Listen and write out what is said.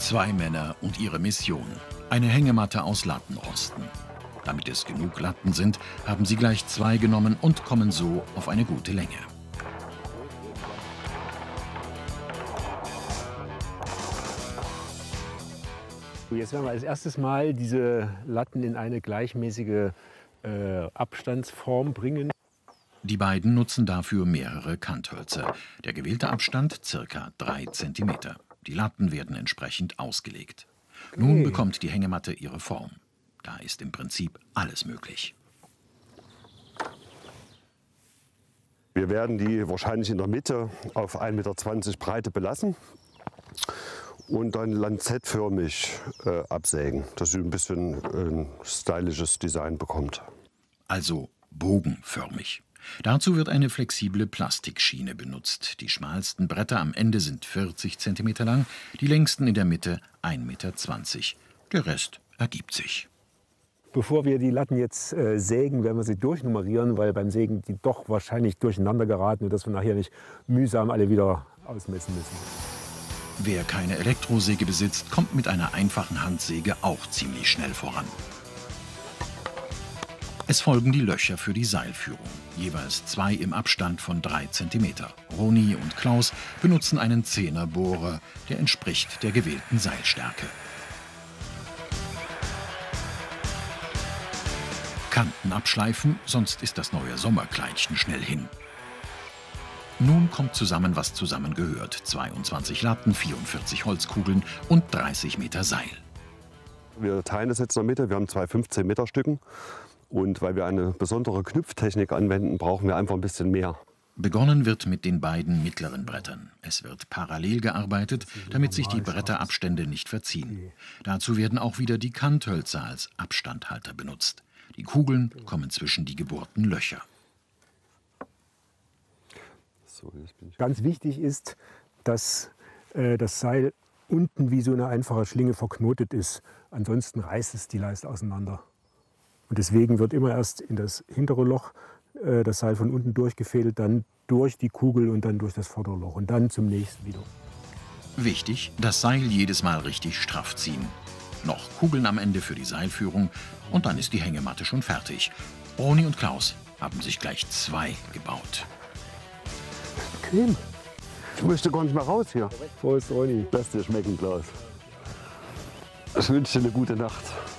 Zwei Männer und ihre Mission. Eine Hängematte aus Lattenrosten. Damit es genug Latten sind, haben sie gleich zwei genommen und kommen so auf eine gute Länge. Jetzt werden wir als erstes Mal diese Latten in eine gleichmäßige Abstandsform bringen. Die beiden nutzen dafür mehrere Kanthölzer. Der gewählte Abstand ca. 3 cm. Die Latten werden entsprechend ausgelegt. Nun bekommt die Hängematte ihre Form. Da ist im Prinzip alles möglich. Wir werden die wahrscheinlich in der Mitte auf 1,20 Meter Breite belassen und dann lanzettförmig absägen, dass sie ein bisschen ein stylisches Design bekommt. Also bogenförmig. Dazu wird eine flexible Plastikschiene benutzt. Die schmalsten Bretter am Ende sind 40 cm lang, die längsten in der Mitte 1,20 Meter. Der Rest ergibt sich. Bevor wir die Latten jetzt sägen, werden wir sie durchnummerieren, weil beim Sägen die doch wahrscheinlich durcheinander geraten und dass wir nachher nicht mühsam alle wieder ausmessen müssen. Wer keine Elektrosäge besitzt, kommt mit einer einfachen Handsäge auch ziemlich schnell voran. Es folgen die Löcher für die Seilführung, jeweils 2 im Abstand von 3 cm. Roni und Klaus benutzen einen 10er Bohrer, der entspricht der gewählten Seilstärke. Kanten abschleifen, sonst ist das neue Sommerkleidchen schnell hin. Nun kommt zusammen, was zusammengehört. 22 Latten, 44 Holzkugeln und 30 Meter Seil. Wir teilen das jetzt in der Mitte, wir haben 2 15 Meter Stücken. Und weil wir eine besondere Knüpftechnik anwenden, brauchen wir einfach ein bisschen mehr. Begonnen wird mit den beiden mittleren Brettern. Es wird parallel gearbeitet, damit sich die Bretterabstände nicht verziehen. Dazu werden auch wieder die Kanthölzer als Abstandhalter benutzt. Die Kugeln kommen zwischen die gebohrten Löcher. Ganz wichtig ist, dass das Seil unten wie so eine einfache Schlinge verknotet ist. Ansonsten reißt es die Leiste auseinander. Und deswegen wird immer erst in das hintere Loch das Seil von unten durchgefädelt, dann durch die Kugel und dann durch das vordere Loch und dann zum nächsten wieder. Wichtig, das Seil jedes Mal richtig straff ziehen. Noch Kugeln am Ende für die Seilführung und dann ist die Hängematte schon fertig. Roni und Klaus haben sich gleich 2 gebaut. Bequem. Ich möchte gar nicht mehr raus hier. Prost, Roni. Lass dir schmecken, Klaus. Ich wünsche dir eine gute Nacht.